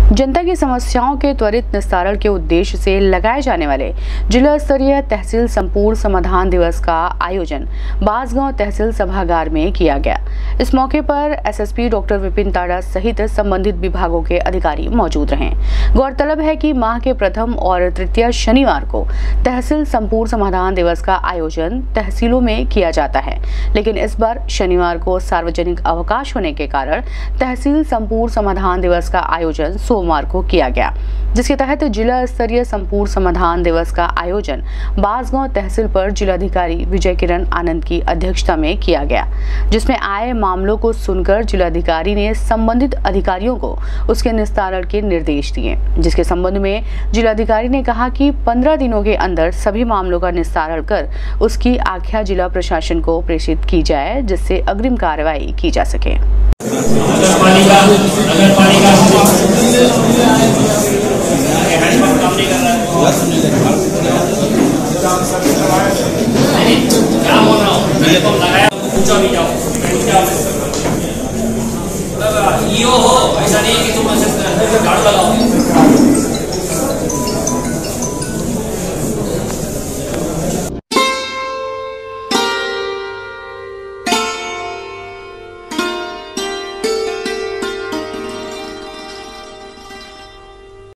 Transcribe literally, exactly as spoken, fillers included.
जनता की समस्याओं के त्वरित निस्तारण के उद्देश्य से लगाए जाने वाले जिला स्तरीय तहसील संपूर्ण समाधान दिवस का आयोजन बांसगांव तहसील सभागार में किया गया। इस मौके पर एसएसपी डॉक्टर विपिन ताड़ा सहित संबंधित विभागों के अधिकारी मौजूद रहे। गौरतलब है कि माह के प्रथम और तृतीय शनिवार को तहसील संपूर्ण समाधान दिवस का आयोजन तहसीलों में किया जाता है, लेकिन इस बार शनिवार को सार्वजनिक अवकाश होने के कारण तहसील संपूर्ण समाधान दिवस का आयोजन सोमवार को किया गया, जिसके तहत जिला स्तरीय संपूर्ण समाधान दिवस का आयोजन बांसगांव तहसील पर जिलाधिकारी विजय किरण आनंद की अध्यक्षता में किया गया, जिसमें आए मामलों को सुनकर जिलाधिकारी ने संबंधित अधिकारियों को उसके निस्तारण के निर्देश दिए, जिसके संबंध में जिलाधिकारी ने कहा कि पंद्रह दिनों के अंदर सभी मामलों का निस्तारण कर उसकी आख्या जिला प्रशासन को प्रेषित की जाए, जिससे अग्रिम कार्रवाई की जा सके। अगर पानी का अगर पानी का काम नहीं कर रहा है, काम हो रहा हो, लगाया पूछा भी जाओ।